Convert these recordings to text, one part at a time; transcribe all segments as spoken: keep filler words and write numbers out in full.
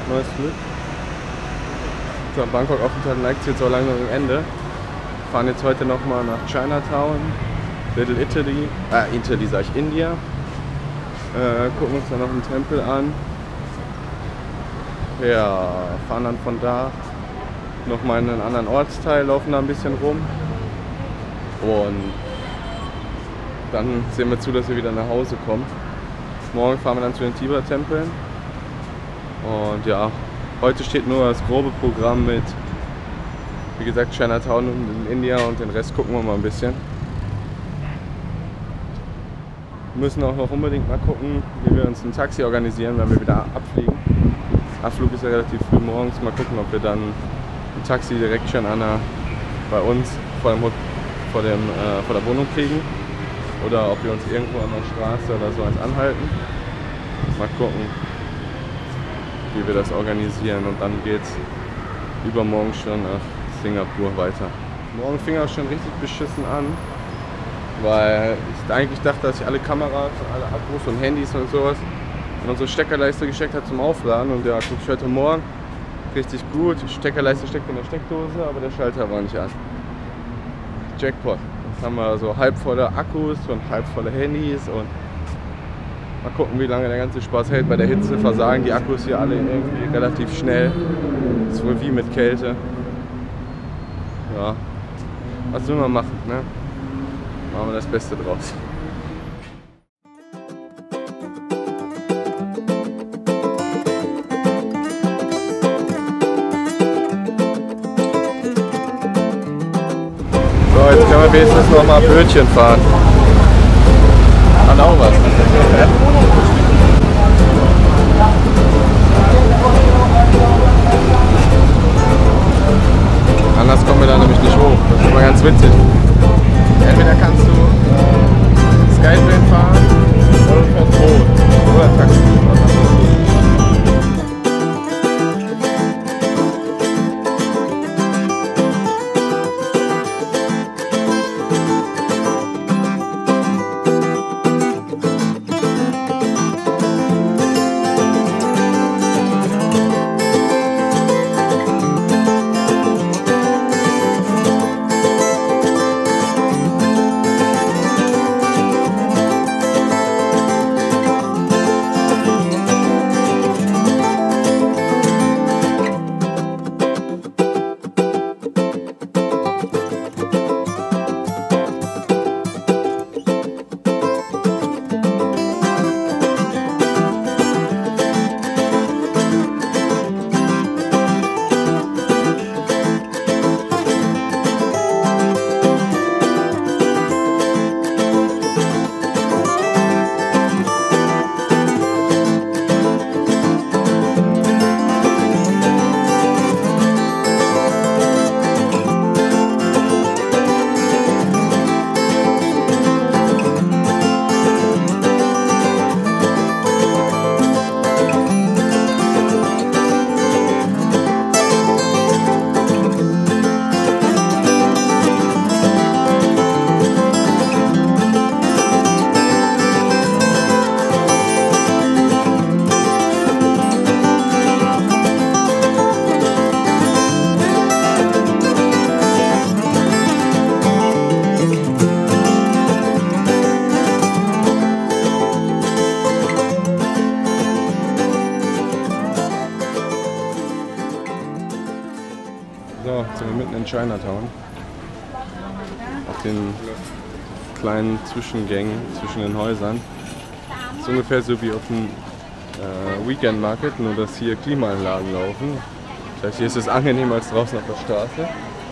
Tag, neues Glück. Unser Bangkok-Aufenthalt neigt sich jetzt auch langsam am Ende. Wir fahren jetzt heute nochmal nach Chinatown, Little Italy, äh, Italy sag ich, India. Äh, gucken uns dann noch einen Tempel an. Ja, fahren dann von da nochmal in einen anderen Ortsteil, laufen da ein bisschen rum. Und dann sehen wir zu, dass wir wieder nach Hause kommen. Morgen fahren wir dann zu den Tiber-Tempeln. Und ja, heute steht nur das grobe Programm mit, wie gesagt, Chinatown und in India, und den Rest gucken wir mal ein bisschen. Wir müssen auch noch unbedingt mal gucken, wie wir uns ein Taxi organisieren, wenn wir wieder abfliegen. Abflug ist ja relativ früh morgens. Mal gucken, ob wir dann ein Taxi direkt schon an der, bei uns vor, dem, vor, dem, äh, vor der Wohnung kriegen. Oder ob wir uns irgendwo an der Straße oder so eins anhalten. Mal gucken, wie wir das organisieren. Und dann geht's übermorgen schon nach Singapur weiter. Morgen fing auch schon richtig beschissen an. Weil ich eigentlich dachte, dass ich alle Kameras, alle Akkus und Handys und sowas in unsere Steckerleiste gesteckt habe zum Aufladen. Und ja, guck ich heute Morgen richtig gut. Die Steckerleiste steckt in der Steckdose, aber der Schalter war nicht an. Jackpot. Jetzt haben wir so halb volle Akkus und halb volle Handys. Und mal gucken, wie lange der ganze Spaß hält. Bei der Hitze versagen die Akkus hier alle irgendwie relativ schnell. Das ist wohl wie mit Kälte. Ja, was will man machen, ne? Machen wir das Beste draus. So, jetzt können wir wenigstens noch mal Bötchen fahren. Kann auch was. Anders kommen wir da nämlich nicht hoch. Das ist immer ganz witzig. Entweder kannst du äh, Skytrain fahren oder du fährst Boot oder Taxi. So, jetzt sind wir mitten in Chinatown. Auf den kleinen Zwischengängen zwischen den Häusern. Das ist ungefähr so wie auf dem äh, Weekend Market, nur dass hier Klimaanlagen laufen. Das heißt, hier ist es angenehmer als draußen auf der Straße.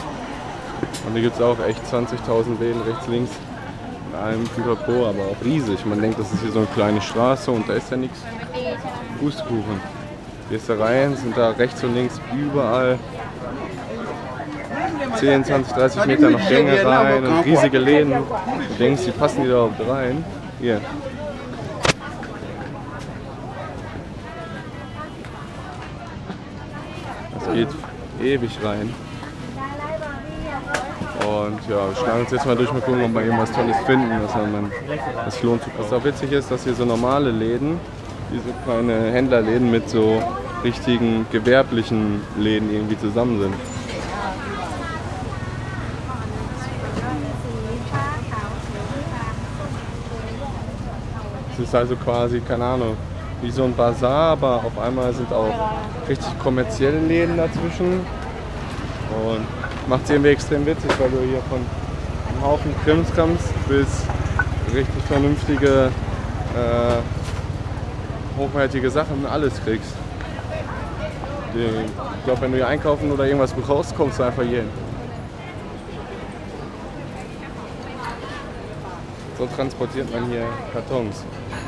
Und hier gibt es auch echt zwanzigtausend Läden rechts, links. In allem Pipapo, aber auch riesig. Man denkt, das ist hier so eine kleine Straße und da ist ja nichts. Pustekuchen. Gehst da rein, sind da rechts und links überall zehn, zwanzig, dreißig Meter noch Gänge rein und riesige Läden. Du denkst, die passen die da überhaupt rein? Hier. Das geht ewig rein. Und ja, wir schlagen uns jetzt mal durch, mal gucken, ob wir irgendwas Tolles finden, was man das sich lohnt. Was auch witzig ist, dass hier so normale Läden, diese kleine Händlerläden mit so richtigen gewerblichen Läden irgendwie zusammen sind. Es ist also quasi, keine Ahnung, wie so ein Bazar, aber auf einmal sind auch richtig kommerzielle Läden dazwischen. Und macht es irgendwie extrem witzig, weil du hier von einem Haufen Krimskrams bis richtig vernünftige, äh, hochwertige Sachen alles kriegst. Die, ich glaube, wenn du hier einkaufen oder irgendwas brauchst, kommst du einfach hier hin. So transportiert man hier Kartons.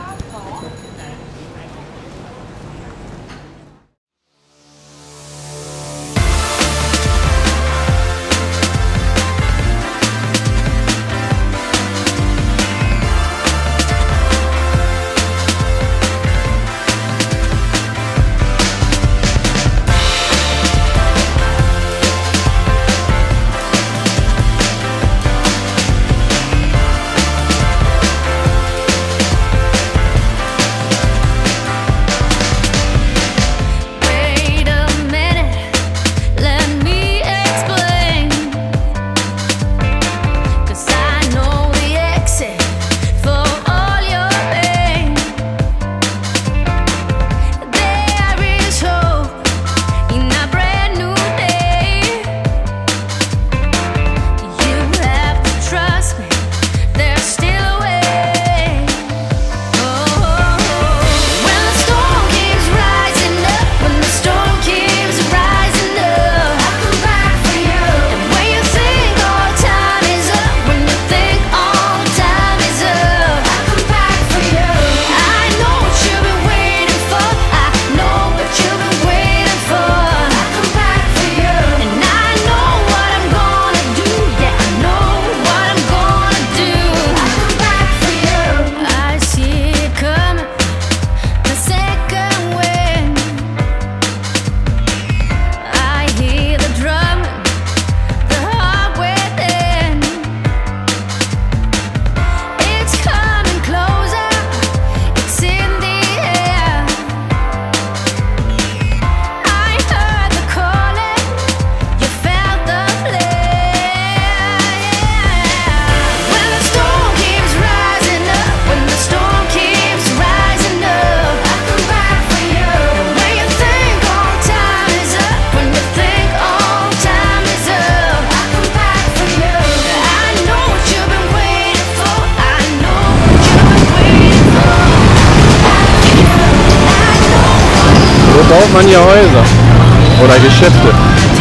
Baut man hier Häuser oder Geschäfte.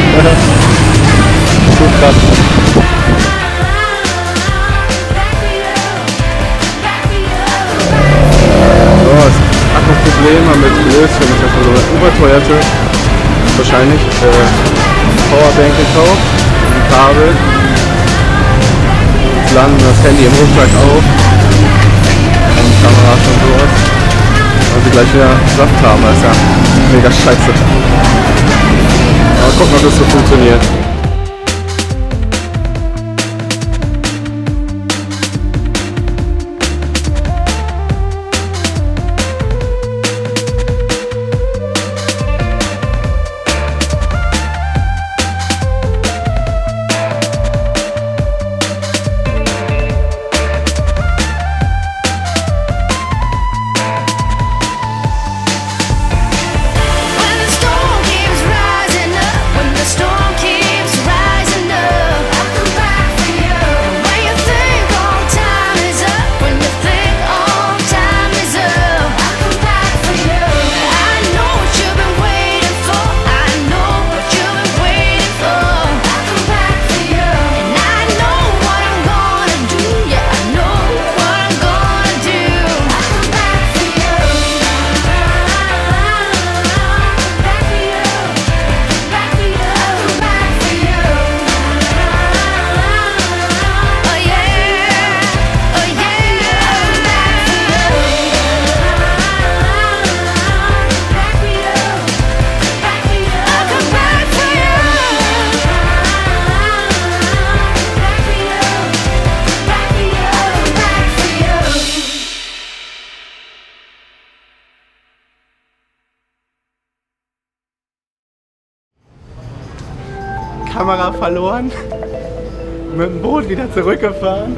So krass. So, das Akkuproblem haben wir jetzt gelöst. Wir haben jetzt erstmal so eine überteuerte, wahrscheinlich, äh, Powerbank gekauft, ein Kabel. Jetzt laden wir das Handy im Rucksack auf, und Kameras und sowas. Und sie gleich wieder Saft haben, das ist ja mega scheiße. Aber gucken, ob das so funktioniert. When the storm keeps rising up, when the storm keeps Kamera verloren, mit dem Boot wieder zurückgefahren,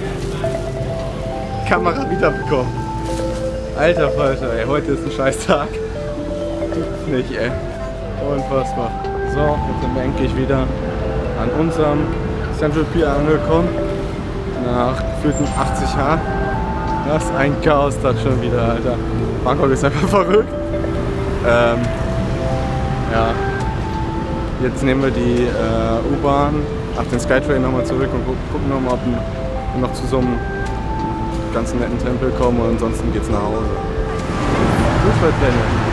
Kamera wiederbekommen. Alter Falter, ey, heute ist ein scheiß Tag. Nicht, ey. Unfassbar. So, jetzt sind wir endlich wieder an unserem Central Pier angekommen. Nach gefühlten achtzig Jahren. Das ist ein Chaos das schon wieder, Alter. Bangkok ist einfach verrückt. Ähm, ja. Jetzt nehmen wir die äh, U-Bahn nach den Skytrain nochmal zurück und gu gucken nochmal, ob wir noch zu so einem ganz netten Tempel kommen und ansonsten geht's nach Hause. Fußballpläne.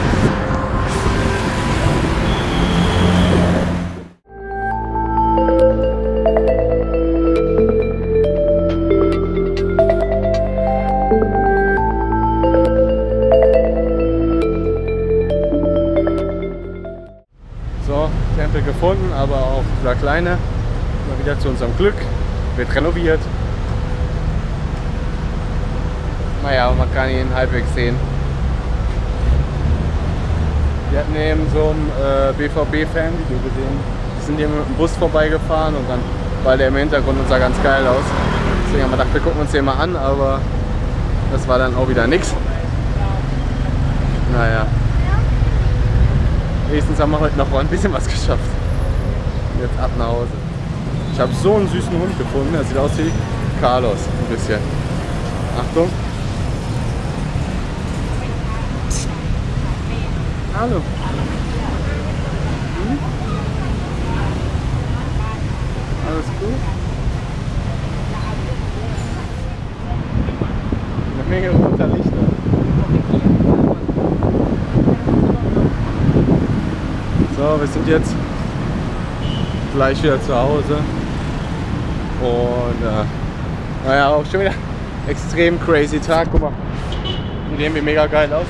So, Tempel gefunden, aber auch dieser kleine. Mal wieder zu unserem Glück. Wird renoviert. Naja, man kann ihn halbwegs sehen. Wir hatten eben so ein äh, B V B-Fan-Video gesehen. Wir sind hier mit dem Bus vorbeigefahren und dann war der im Hintergrund und sah ganz geil aus. Deswegen haben wir gedacht, wir gucken uns den mal an, aber das war dann auch wieder nix. Naja. Wenigstens haben wir heute noch ein bisschen was geschafft. Jetzt ab nach Hause. Ich habe so einen süßen Hund gefunden, der sieht aus wie Carlos, ein bisschen. Achtung. Hallo. Hm? Alles gut? Eine Menge roter Lichter. So, wir sind jetzt gleich wieder zu Hause. Und äh, naja, auch schon wieder extrem crazy Tag. Guck mal, die sehen wie mega geil aus.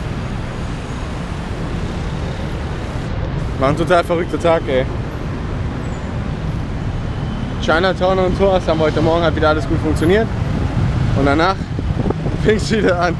War ein total verrückter Tag, ey. Chinatown und so, das haben heute Morgen hat wieder alles gut funktioniert. Und danach fing es wieder an.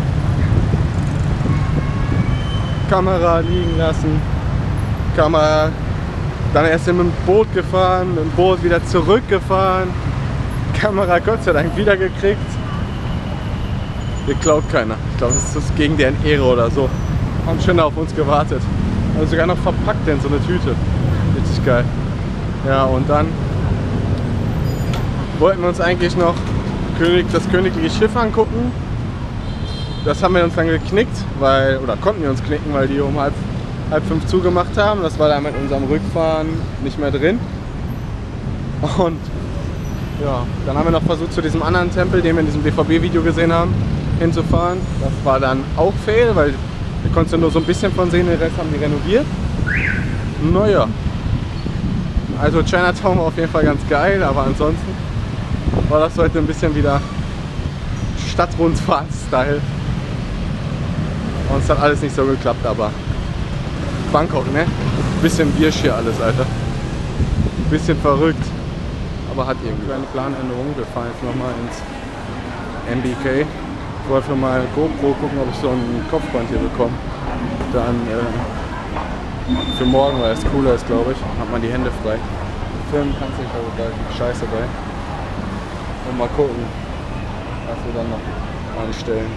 Kamera liegen lassen. Kamera, dann erst mit dem Boot gefahren, mit dem Boot wieder zurückgefahren. Kamera Gott sei Dank wieder gekriegt. Hier klaut keiner. Ich glaube, das ist gegen deren Ehre oder so. Haben schon auf uns gewartet. Also sogar noch verpackt in so eine Tüte. Richtig geil. Ja, und dann wollten wir uns eigentlich noch das königliche Schiff angucken. Das haben wir uns dann geknickt, weil, oder konnten wir uns knicken, weil die um halb, halb fünf zugemacht haben. Das war dann mit unserem Rückfahren nicht mehr drin. Und ja, dann haben wir noch versucht, zu diesem anderen Tempel, den wir in diesem B V B-Video gesehen haben, hinzufahren. Das war dann auch fail, weil wir konnten nur so ein bisschen von sehen, den Rest haben die renoviert. Naja, also Chinatown war auf jeden Fall ganz geil, aber ansonsten war das heute ein bisschen wieder Stadtrundfahrt-Style. Und es hat alles nicht so geklappt, aber Bangkok, ne? Bisschen Biersch hier alles, Alter. Bisschen verrückt, aber hat irgendwie. Kleine Planänderung, wir fahren jetzt nochmal ins M B K. Ich wollte mal GoPro gucken, ob ich so ein Kopfband hier bekomme. Dann äh, für morgen, weil es cooler ist, glaube ich, hat man die Hände frei. Filmen kannst du nicht, also da ist Scheiße bei. Und mal gucken, was wir dann noch anstellen.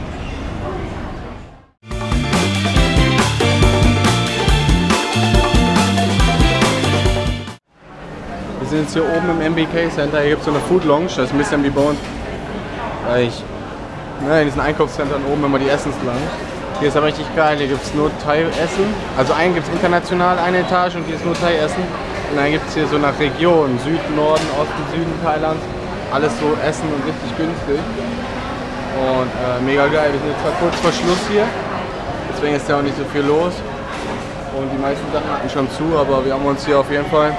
Wir sind jetzt hier oben im M B K Center. Hier gibt es so eine Food Lounge, das ist ein bisschen wie bei uns. Ich Ne, in diesen Einkaufszentren oben immer die Essenslounge. Hier ist aber richtig geil, hier gibt es nur Thai-Essen. Also einen gibt es international, eine Etage und hier ist nur Thai-Essen. Und dann gibt es hier so nach Region, Süden, Norden, Osten, Süden Thailands. Alles so Essen und richtig günstig. Und äh, mega geil, wir sind jetzt zwar kurz vor Schluss hier. Deswegen ist ja auch nicht so viel los. Und die meisten Sachen hatten schon zu, aber wir haben uns hier auf jeden Fall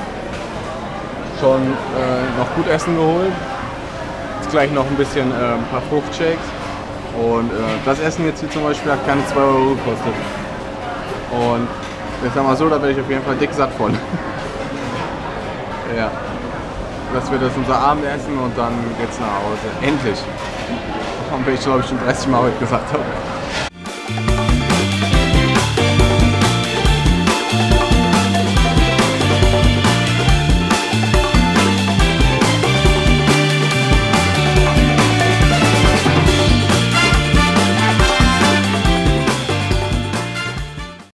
schon äh, noch gut Essen geholt. Gleich noch ein bisschen äh, ein paar Fruchtshakes und äh, das Essen jetzt hier zum Beispiel hat keine zwei Euro gekostet und jetzt sagen wir so, da werde ich auf jeden Fall dick satt von. Ja, das wird jetzt unser Abendessen und dann geht's nach Hause. Endlich! Und wie ich glaube ich schon dreißig Mal heute gesagt habe.